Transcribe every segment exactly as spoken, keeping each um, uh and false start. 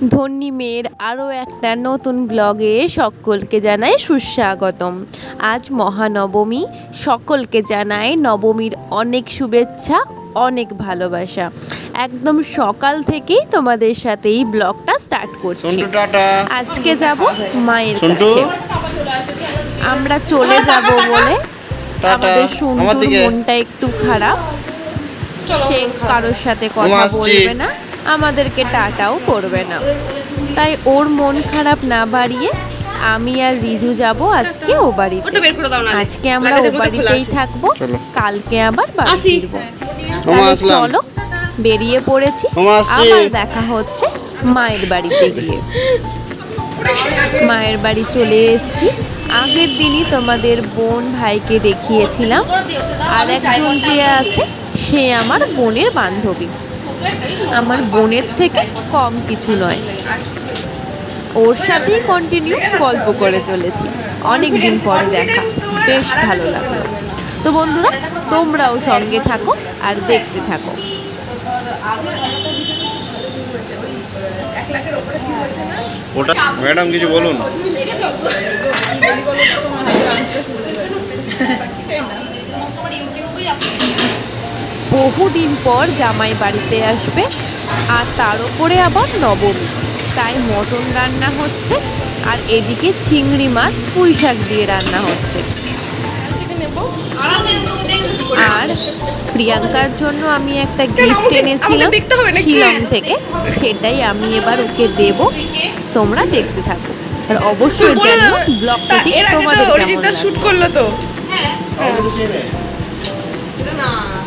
ধন্যী মেয়ের আরও একটা নতুন ব্লগে সকলকে জানাই সুস্বাগতম। আজ মহানবমী, সকলকে জানাই নবমীর অনেক শুভেচ্ছা, অনেক ভালোবাসা। একদম সকাল থেকেই তোমাদের সাথে এই ব্লগটা স্টার্ট করছি। আজকে যাব মায়ের কাছে। আমরা চলে যাব বলে আমাদের সুন্দর মনটা একটু খারাপ, সে কারোর সাথে কথা বলবে না, আমাদেরকে টাটাও করবে না। তাই ওর মন খারাপ না বাড়িয়ে আমি আর রিজু যাব আজকে ও বাড়িতে। আজকে আমরা ও বাড়িতেই থাকবো, কালকে আবার বাড়ি ফিরবো। তাহলে চলো বেরিয়ে পড়েছি, আবার দেখা হচ্ছে মায়ের বাড়িতে গিয়ে। মায়ের বাড়ি চলে এসেছি। আগের দিনই তোমাদের বোন ভাইকে দেখিয়েছিলাম, আর একজন যে আছে সে আমার বোনের বান্ধবী, আমার বোনের থেকে কম কিছু নয়। ওর সাথেই কন্টিনিউ গল্প করে চলেছি। অনেক দিন পরে দেখা, বেশ ভালো লাগলো। তো বন্ধুরা, তোমরাও সঙ্গে থাকো আর দেখতে থাকো। ওটা ম্যাডাম কিছু বলুন। বহুদিন পর জামাই বাড়িতে আসবে, আর তার উপরে আবার নবমী, তাই মটন রান্না হচ্ছে, আর এদিকে চিংড়ি মাছ পুঁই শাক দিয়ে রান্না হচ্ছে। আর প্রিয়াঙ্কার জন্য আমি একটা গিফট এনেছিলাম শিলং থেকে, সেটাই আমি এবার ওকে দেব। তোমরা দেখতে থাকো, আর অবশ্যই জানো ব্লগটা ঠিক তোমাদের কেমন লাগলো। শুট করলো তো হ্যাঁ না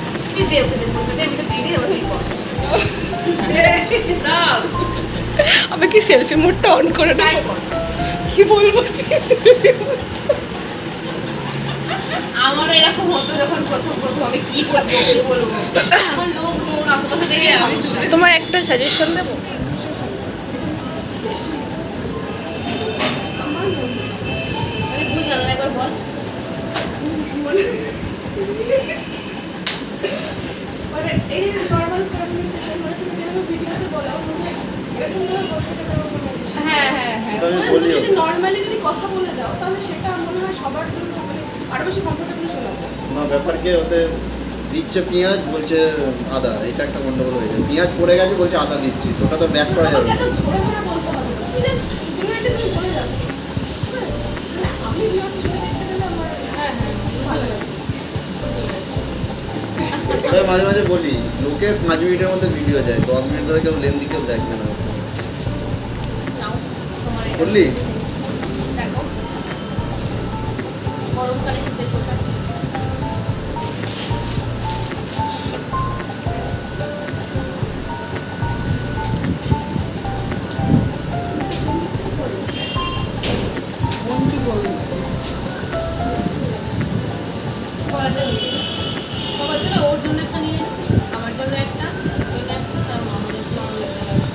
আমি কি সেলফি মোডটা অন করে নাই, কি বলবো। আমার এরকম হতো যখন প্রথম প্রথম আমি কি করব কি বলবো, এখন লোক দৌড় আশেপাশে দেখে আমি তোমার একটা সাজেশন দেব। আমি বুঝলাম না, একবার বল। মানে এই নরমাল কনভারসেশন মানে তুমি যেভাবে ভিডিওতে বলো এরকম ভাবে বলতে দেবো। হ্যাঁ হ্যাঁ হ্যাঁ তুমি যদি নরমালি যদি কথা বলে যাও তাহলে সেটা মনে হয় সবার জন্য মানে আরো বেশি কমফোর্টেবল শোনাবে। না ব্যাপার কি ওতে দিচ্ছে পেঁয়াজ, বলছে আদা, এটা একটা গন্ডগোল হয়ে যায়। পেঁয়াজ পড়ে গেছে বলছে আদা দিচ্ছি, ওটা তো ব্যাক করা যাবে না। এটা ধরে ধরে বলতে হবে, তুমি তুমি এটা তুমি বলে যাও। আমি ভিউয়ার্স হিসেবে দেখতে গেলে আমার হ্যাঁ হ্যাঁ ভালো লাগে। ওটা মাঝে মাঝে বলি, লোকে পাঁচ মিনিটের মধ্যে ভিডিও যায়, দশ মিনিট ধরে কেউ লেন্দি কেউ দেখবে না। বললি দেখো গরমকালে শীতের পোশাক সবার জন্য, ওর জন্য একটা নিয়ে এসেছি, আমার জন্য একটা, ওর জন্য একটা, তার মামার জন্য আমাদের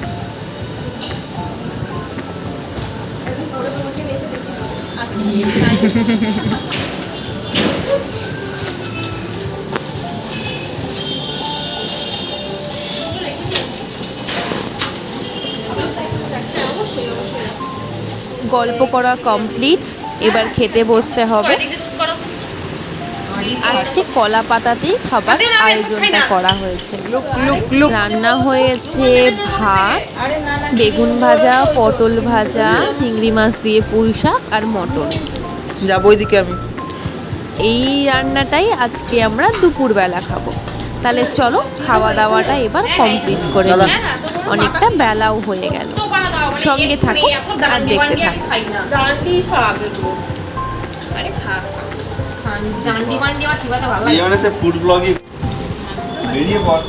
গল্প করা কমপ্লিট, এবার খেতে বসতে হবে। আজকে কলা পাতাতেই খাবার আয়োজনটা করা হয়েছে। রান্না হয়েছে ভাত, বেগুন ভাজা, পটল ভাজা, চিংড়ি মাছ দিয়ে পুঁই শাক আর মটন। যাবো ওইদিকে আমি। এই রান্নাটাই আজকে আমরা দুপুরবেলা খাবো। তাহলে চলো খাওয়া দাওয়াটা এবার কমপ্লিট করে নিই, অনেকটা বেলাও হয়ে গেল। সঙ্গে থাকো আর দেখতে থাকো। ফুড ব্লগিং বেরিয়ে পড়।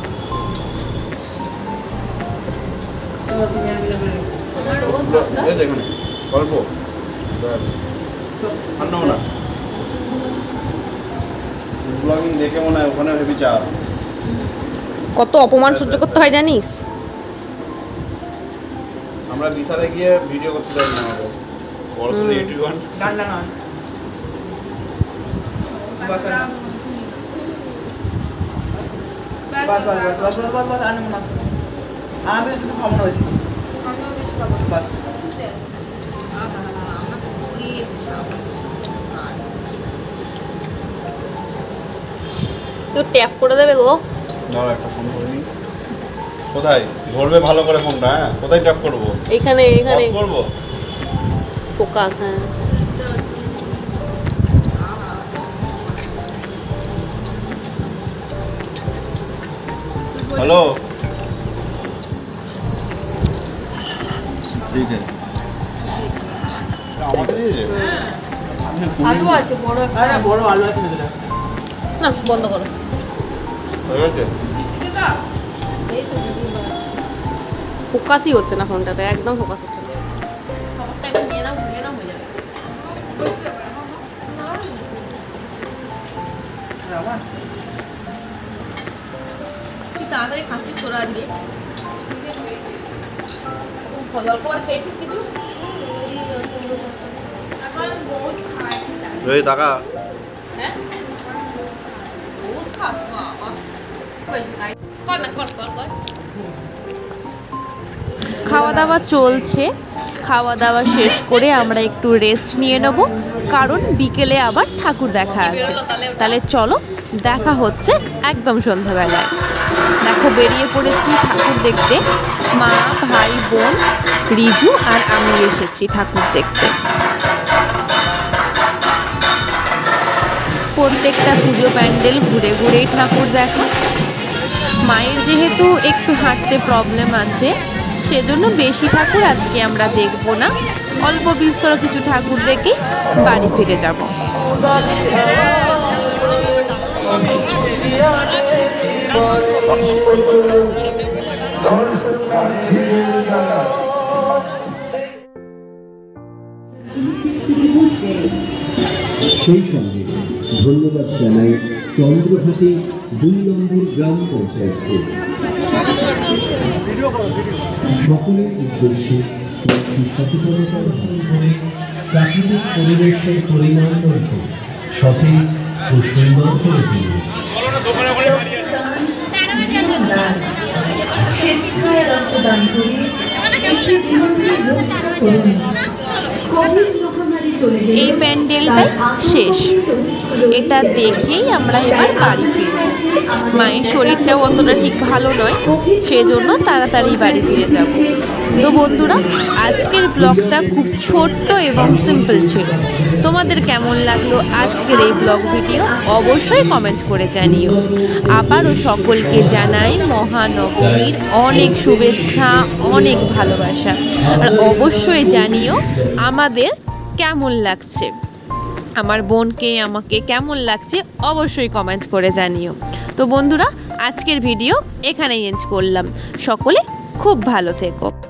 অল্প না ব্লগিং দেখে মনে হয় ওখানে ভেবে চাপ। কত অপমান সহ্য করতে হয় জানিস। আমরা বিশালে গিয়ে ভিডিও করতে চাই না, আমাদের পড়াশোনা ইউটিউবার গান্ডা না বাস না বাস বাস বাস বাস বাস বাস আনে না আমি একটু খাওয়ানো হয়েছে। একটু ট্যাপ করে দেবে গো। কোথায় ধরবে ভালো করে ফোনটা? হ্যাঁ, কোথায় ট্যাপ করবো? এখানে এখানে করবো। ফোকাস। হ্যাঁ, हेलो ठीक है আলু আছে বড় একটা। আরে বড় আলু আছে ভিতরে। না বন্ধ করো। হয়ে গেছে? ফোকাসই হচ্ছে না ফোনটাতে, একদম ফোকাস হচ্ছে না। খবরটা একটু নিয়ে নাও, নিয়ে নাও হয়ে যাবে। কি তাড়াতাড়ি খাচ্ছিস তোরা আজকে? অল্প আর খেয়েছিস কিছু? এই টাকা হ্যাঁ বহুত খাস বাবা। কর না, কর কর কর। খাওয়া দাওয়া চলছে। খাওয়া দাওয়া শেষ করে আমরা একটু রেস্ট নিয়ে নেব, কারণ বিকেলে আবার ঠাকুর দেখা আছে। তাহলে চলো, দেখা হচ্ছে একদম সন্ধ্যাবেলায়। দেখো বেরিয়ে পড়েছি ঠাকুর দেখতে। মা, ভাই, বোন, রিজু আর আমি এসেছি ঠাকুর দেখতে। প্রত্যেকটা পুজো প্যান্ডেল ঘুরে ঘুরেই ঠাকুর দেখা। মায়ের যেহেতু একটু হাঁটতে প্রবলেম আছে, সেজন্য বেশি ঠাকুর আজকে আমরা দেখব না। অল্প বিস্তর কিছু ঠাকুর দেখে বাড়ি ফিরে যাব। সেই সঙ্গে ধন্যবাদ জানাই চন্দ্রঘাটে দুই নম্বর গ্রাম পঞ্চায়েতকে। সকলের উদ্দেশ্যে সচেতনতার করে প্রাকৃতিক পরিবেশের পরিমাণ রয়েছে সঠিক ও সুন্দর করে দিন। এই প্যান্ডেলটাই শেষ। এটা দেখেই আমরা এবার বাড়ি ফিরব। মায়ের শরীরটাও অতটা ঠিক ভালো নয়, সেজন্য তাড়াতাড়ি বাড়ি ফিরে যাব। তো বন্ধুরা, আজকের ব্লগটা খুব ছোট্ট এবং সিম্পল ছিল। তোমাদের কেমন লাগলো আজকের এই ব্লগ ভিডিও অবশ্যই কমেন্ট করে জানিও। আবারও সকলকে জানাই মহানবমীর অনেক শুভেচ্ছা, অনেক ভালোবাসা। আর অবশ্যই জানিও আমাদের কেমন লাগছে, আমার বোনকে আমাকে কেমন লাগছে অবশ্যই কমেন্ট করে জানিও। তো বন্ধুরা, আজকের ভিডিও এখানেই এন্ড করলাম। সকলে খুব ভালো থেকো।